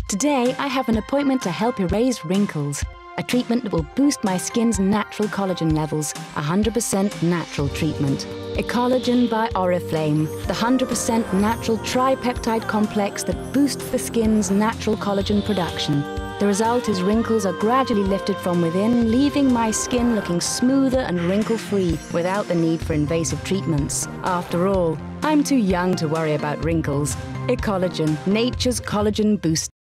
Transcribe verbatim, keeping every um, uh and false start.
Today, I have an appointment to help erase wrinkles. A treatment that will boost my skin's natural collagen levels. A one hundred percent natural treatment. EcollaGen by Oriflame, the one hundred percent natural tripeptide complex that boosts the skin's natural collagen production. The result is wrinkles are gradually lifted from within, leaving my skin looking smoother and wrinkle-free without the need for invasive treatments. After all, I'm too young to worry about wrinkles. EcollaGen, nature's collagen boost.